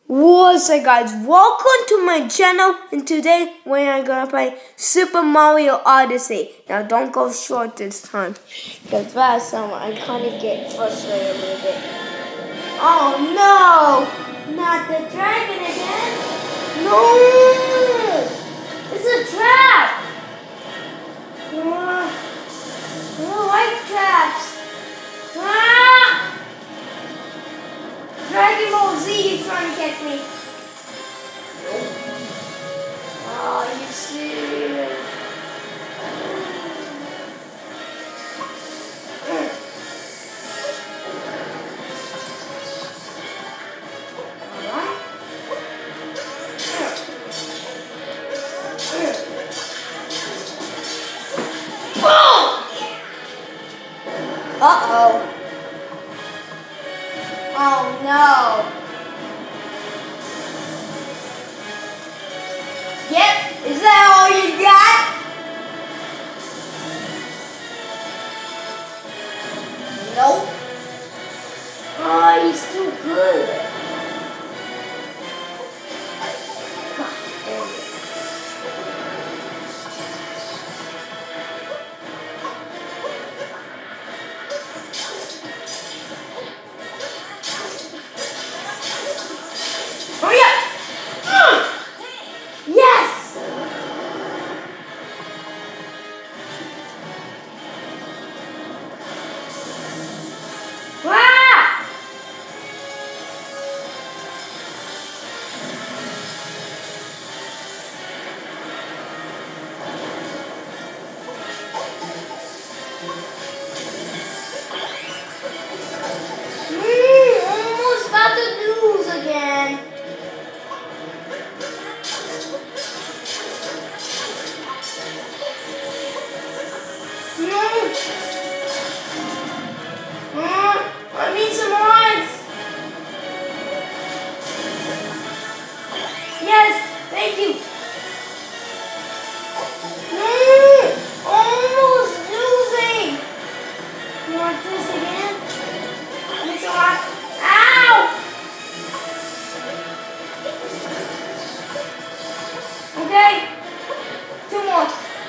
What's up guys, welcome to my channel, and today we are gonna play Super Mario Odyssey. Now don't go short this time, because last time I kinda get frustrated a little bit. Oh no! Not the dragon again! No! It's a trap! I don't like traps! Dragon Ball Z is trying to catch me. Oh, you serious? Uh-oh. Oh no. Yep, is that all you got? Nope. Oh, he's too good. God damn it. Hurry up! Yes! Ah! Almost about to lose again. I need some odds. Yes, thank you. Almost losing. You want this again? Need some odds. Ow! Okay, 2 more.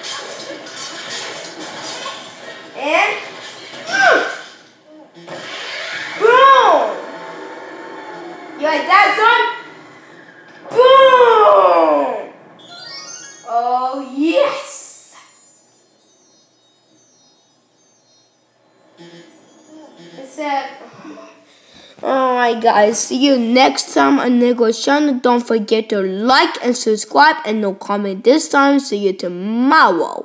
And boom! You like that, son? Boom! Oh, yes! That's it. Alright guys, see you next time on Nicholas' channel. Don't forget to like and subscribe and no comment this time. See you tomorrow.